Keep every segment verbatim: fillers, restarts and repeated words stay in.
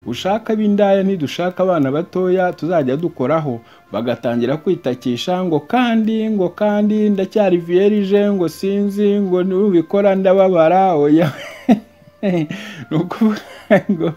ushaka b'indaya ntidushaka abana batoya tuzajya dukoraho, bagatangira kwitakisha ngo kandi ngo kandi ndacyari vierge ngo sinzi ngo nubikora ndababara oya nuko ngo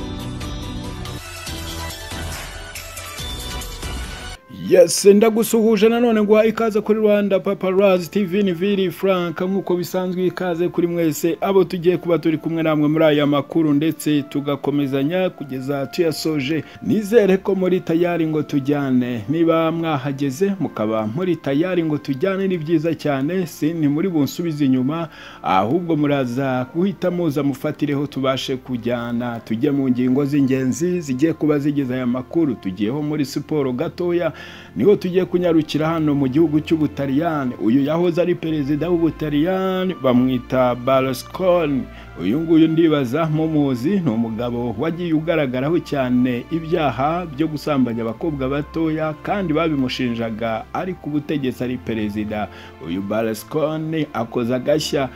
yes, ndagusuhuje nanone ngo ikaze kuri Rwanda Paparazzi T V ni Vili Frank nkuko bisanzwe ikaze kuri mwese abo tugiye kuba turi kumwe namwe muri aya makuru ndetse tugakomezanya kugeza tuyasoje. Nizere ko muri tayari ngo tujyane, niba mwahageze mukaba muri tayari ngo tujyane ni byiza cyane, si ni muri bunsubiza inyuma ahubwo muraza guhita muza mufatireho tubashe kujyana tujye mu ngingo z'ingenzi zigiye kuba zigize aya makuru. Tugiyeho muri siporo gatoya, niho tugiye kunyarukira hano mu gihugu cy'Ubutaliyani. Uyu yahoze ari perezida w'Ubutaliyani bamwita Berlusconi. Uyu nguyu ndibaza mumuzi, ni umugabo wagiye ugaragaraho cyane ibyaha byo gusambanya abakobwa batoya kandi babimushinjaga ari ku butegetsi ari perezida. Uyu Berlusconi akoze agashya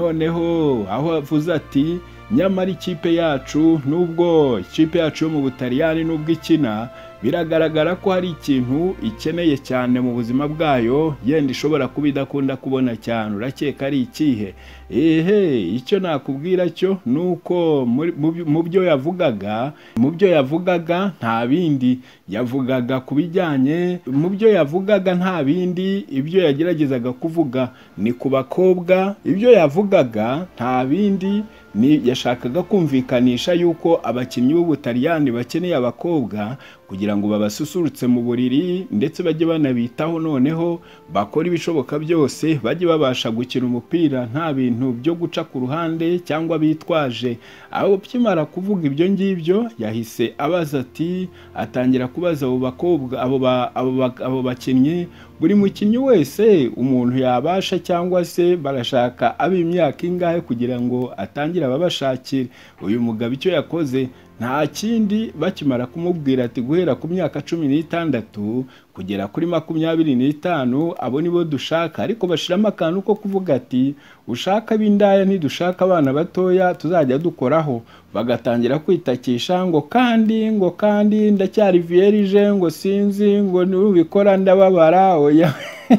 noneho aho avuze ati nyamara ikipe yacu nubwo ikipe yacu yo mu Butaliyani nubwo ikina biragaragara ko hari ikintu ikeneye cyane mu buzima bwayo yenda ishobora kuba idakunda kubona cyane. Urakeka ari ikihe? Ehe, icyo nakubwira cyo nuko mu byo yavugaga mu byo yavugaga nta bindi yavugaga kubijyanye mu byo yavugaga nta bindi ibyo yageragezaga kuvuga ni ku bakobwa. Ibyo yavugaga nta bindi ni yashakaga kumvikanisha yuko abakinnyi b'Ubutaliyani bakeneye abakobwa kugira ngo babasusurutse mu buriri ndetse bajye banabitaho, noneho bakora ibishoboka byose bajye babasha gukina umupira nta bintu byo guca ku ruhande cyangwa bitwaje. Aho kimara kuvuga ibyo ngibyo yahise abaza ati atangira kubaza abo bakobwa abo abo bakinnyi, buri mukinnyi wese umuntu yabasha cyangwa se barashaka ab'imyaka ingahe kugira ngo atangire ababashakire. Uyu mugabo icyo yakoze nta kindi, bakimara kumubwira ati guhera ku myaka cumi n'itandatu kugera kuri makumyabiri n'itanu abo nibo dushaka, ariko bashiramo akantu ko kuvuga ati ushaka b'indaya ntidushaka abana batoya tuzajya dukoraho, bagatangira kwitakisha ngo kandi ngo kandi ndacyari vierge ngo sinzi ngo nubikora ndababara oya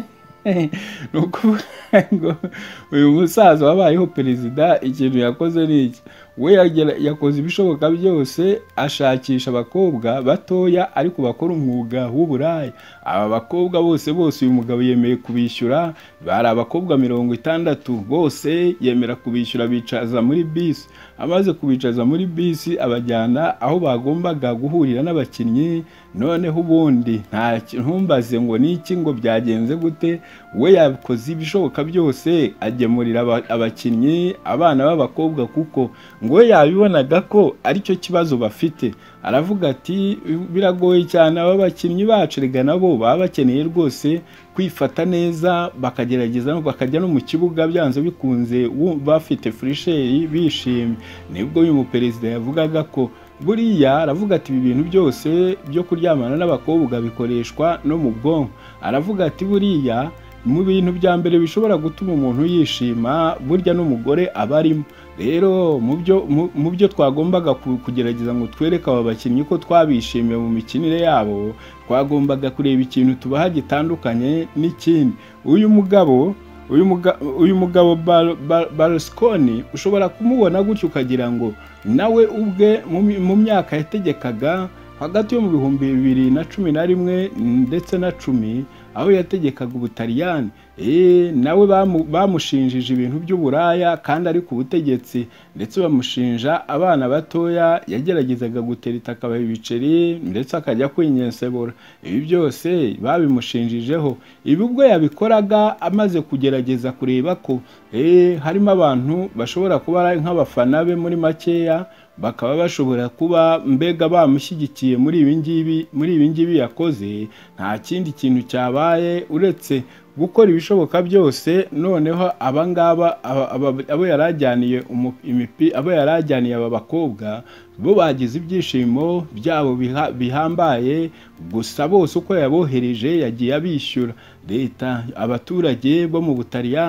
nuko ngo uyu musaza wabayeho perezida ikintu yakoze ni iki, we yakoze ibishoboka byose ashakisha abakobwa batoya ariko bakora umwuga w'uburaya. Aba bakobwa bose bose uyu mugabo yemeye kubishyura, bari abakobwa mirongo itandatu bose yemera kubishyura, bicaza muri bisi. Amaze kubicaza muri bisi abajyana aho bagombaga guhurira n'abakinnyi. Noneho ubundi nta ntumbaze ngo niki ngo byagenze gute, we yakoze ibishoboka byose agemurira abakinnyi abana b'abakobwa kuko ngo yabibonaga ko aricyo kibazo bafite. Aravuga ati biragoye cyane aba bakinnyi bacu, rega nabo baba bakeneye rwose kwifata neza bakagerageza no bakajya no mu kibuga byanze bikunze bafite frisheri bishimye. Nibwo uyu muperezida yavugaga ko buriya aravuga ati ibi bintu byose byo kuryamana n'abakobwa bikoreshwa no mu bwonko. Aravuga ati buriya mu bintu bya mbere bishobora gutuma umuntu yishima burya n'umugore abarimo. Rero mu byo mu byo twagombaga kugerageza ngo twereke aba bakinnyi ko twabishimiye mu mikinire yabo, twagombaga kureba ikintu tubaha gitandukanye n'ikindi. Uyu mugabo uyu mugabo uyu mugabo Berlusconi ushobora kumubona gutyo ukagira ngo nawe ubwe mu myaka yategekaga hagati yo mu bihumbi bibiri na cumi na rimwe ndetse na cumi aho yategekaga Ubutaliyani, eh nawe bamushinjije ibintu by'uburaya kandi ari ku butegetsi, ndetse bamushinja abana batoya yageragezaga gutereta akabaha ibiceri ndetse akajya kwinyensebura. Ibi byose babimushinjijeho. Ibi ubwo yabikoraga amaze kugerageza kureba ko eh harimo abantu bashobora kuba nk'abafana be muri makeya, bakaba bashobora kuba mbega bamushyigikiye muri ibi ngibi muri ibi ngibi yakoze. Nta kindi kintu cyabaye uretse gukora ibishoboka byose. Noneho abangaba abo yarajyaniye imipi abo yarajyaniye aba bakobwa bo bagize ibyishimo byabo bihambaye, gusa bose uko yabohereje yagiye abishyura leta abaturage bo mu Butaliyani.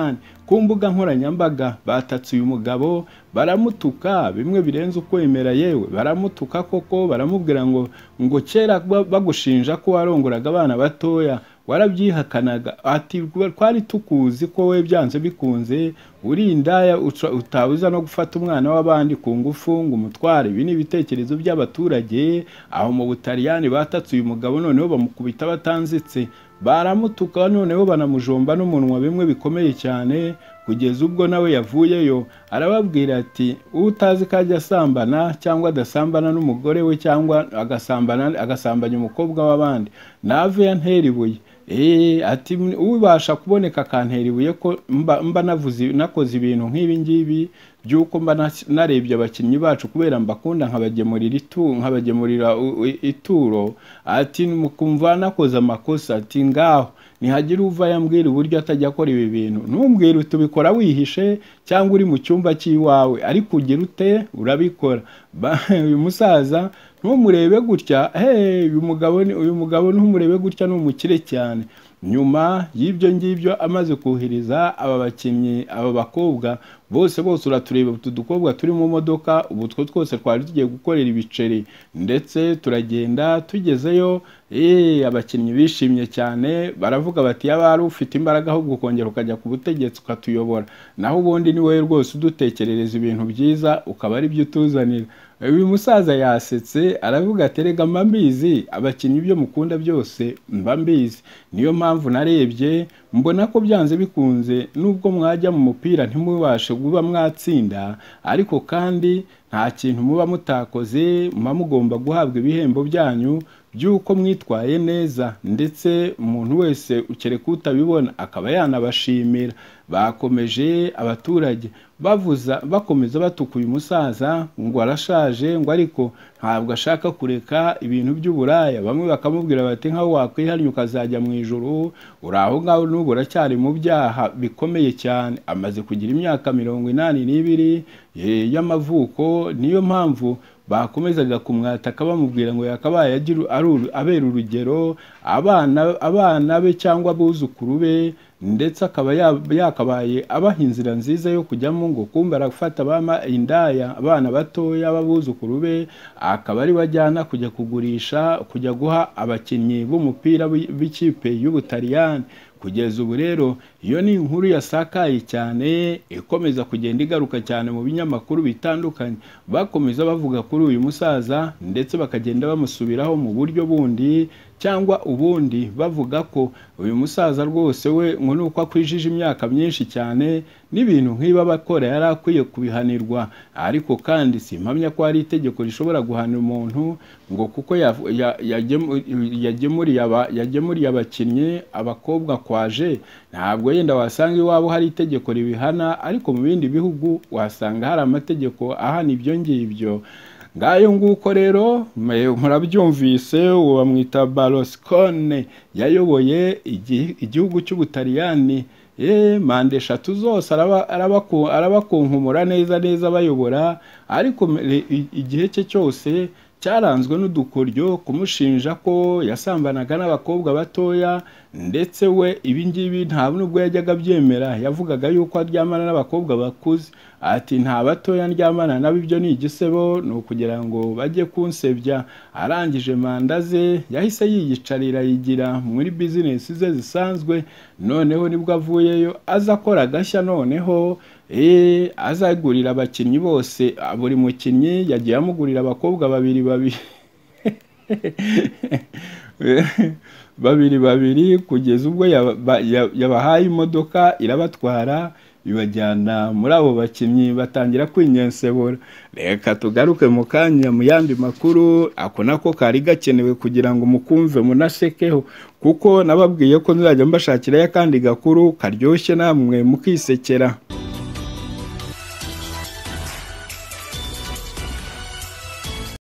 ku mbuga nkoranyambaga batatse uyu mugabo baramutuka bimwe birenze ukwemera, yewe baramutuka koko, baramubwira ngo ngo kera bagushinja ko warongoraga abana batoya warabyihakanaga, ati twari tukuzi ko we byanze bikunze uri indaya utabuza no gufata umwana w'abandi ku ngufu ngo umutware. Ibi ni ibitekerezo by'abaturage aho mu Butaliyani batatse uyu mugabo, noneho bamukubita batanzitse, baramutuka noneho banamujomba n'umunwa bimwe bikomeye cyane, kugeza ubwo nawe yavuyeyo arababwira ati utazi ko ajya asambana cyangwa adasambana n'umugore we cyangwa agasambana agasambanya umukobwa w'abandi nave yantera ibuye. Eh ati ubasha kuboneka akantera ibuye ko mba, mba navuze nakoze ibintu nk'ibi ngibi byuko mba narebye abakinnyi bacu kubera mbakunda nkabagemurira itu nkabagemurira ituro, ati mukumva nakoze amakosa, ati ngaho nihagira uva yambwira uburyo atajya akora ibi bintu, ntumbwire tubikora wihishe cyangwa uri mu cyumba cy'iwawe, ariko ugira ute urabikora. Uyu musaza ntumurebe gutya, hey uyu mugabo uyu mugabo ntumurebe gutya, ni umukire cyane. Nyuma y'ibyo ngibyo amaze kuhiriza aba bakinnyi aba bakobwa bose bose uratureba utu dukobwa turi mu modoka, ubu two twose twari tugiye gukorera ibiceri ndetse turagenda tugezeyo. Eh abakinnyi bishimye cyane baravuga bati yabari ufite imbaraga ahubwo kongera ukajya ku butegetsi ukatuyobora, naho ubundi ni wowe rwose udutekerereza ibintu byiza ukaba ari byo utuzanira. Uyu musaza yasetse aravuga ati rega mba mbizi abakinnyi byo mukunda byose mba mbizi, niyo mpamvu narebye mbona ko byanze bikunze nubwo mwajya mu mupira ntimubashe kuba mwatsinda, ariko kandi nta kintu muba mutakoze, muba mugomba guhabwa ibihembo byanyu byuko mwitwaye neza, ndetse umuntu wese ukereka utabibona akaba yanabashimira. Bakomeje abaturage bavuza bakomeza batuka uyu musaza ngo arashaje, ngo ariko ntabwo ashaka kureka ibintu by'uburaya. Bamwe bakamubwira bati nkaho wakwihannye ukazajya mu ijuru, uraho ngaho n'ubu uracyari mu byaha bikomeye cyane. Amaze kugira imyaka mirongo inani n'ibiri y'amavuko, niyo mpamvu bakomezaga kumwataka bamubwira ngo yakabaye agira abera urugero abana abana be cyangwa abuzukuru be, ndetse akaba yakabaye abaha inzira nziza yo kujyamo, ngo kumbe arafata abama indaya abana batoya b'abuzukuru be akaba ari bajyana kujya kugurisha kujya guha abakinnyi b'umupira b'ikipe y'Ubutaliyani. Kugeza ubu rero iyo ni inkuru yasakaye cyane ikomeza kugenda igaruka cyane mu binyamakuru bitandukanye, bakomeza bavuga kuri uyu musaza ndetse bakagenda bamusubiraho mu buryo bundi cyangwa ubundi, bavuga ko uyu musaza rwose we ngo nuko akwijije imyaka myinshi cyane n'ibintu nk'iba bakora yari akwiye kubihanirwa. Ariko kandi simpamya ko hari itegeko rishobora guhanira umuntu ngo kuko yagemuriye yagemuriye abakinnyi abakobwa kwaje, ntabwo yenda wasanga iwabo hari itegeko ribihana, ariko mu bindi bihugu wasanga hari amategeko ahana ibyo ngibyo. Ngayo nguko rero murabyumvise, uwo bamwita Berlusconi yayoboye igihugu cy'Ubutaliyani eh mande eshatu zose arabakunkumura neza neza bayobora, ariko igihe cye cyose cyaranzwe n'udukoryo kumushinja ko yasambanaga n'abakobwa batoya, ndetse we ibingibi nta nubwo yajyaga byemera, yavugaga yuko aryamana n'abakobwa bakuze, ati nta batoya ndyamana nabo, ibyo ni igisebo, ni ukugira ngo bajye kunsebya. Arangije manda ze yahise yiyicarira yigira muri bizinesi ze zisanzwe, noneho nibwo avuyeyo aza akora agashya, noneho eh azagurira abakinnyi bose, buri mukinnyi yagiye amugurira abakobwa babiri babiri babiri babiri kugeza ubwo yabahaye imodoka irabatwara ibajyana muri abo bakinnyi batangira kwinyensebura. Reka tugaruke mu kanya mu yandi makuru, ako nako kari gakenewe kugira ngo mukumve munasekeho, kuko nababwiye ko nzajya mbashakirayo akandi gakuru karyoshye namwe mukisekera.